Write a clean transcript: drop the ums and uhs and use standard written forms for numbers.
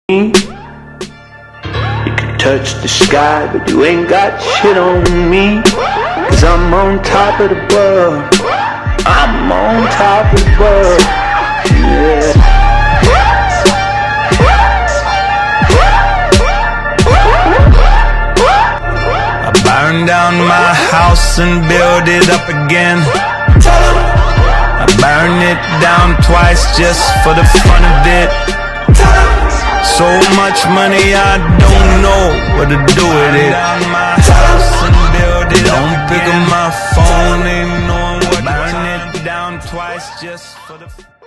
You can touch the sky, but you ain't got shit on me. Cause I'm on top of the world. I'm on top of the world. Yeah. I burn down my house and build it up again. I burn it down twice just for the fun of it. So much money I don't know what to do with it. Don't pick up my phone, ain't knowing what. Burn it down twice just for the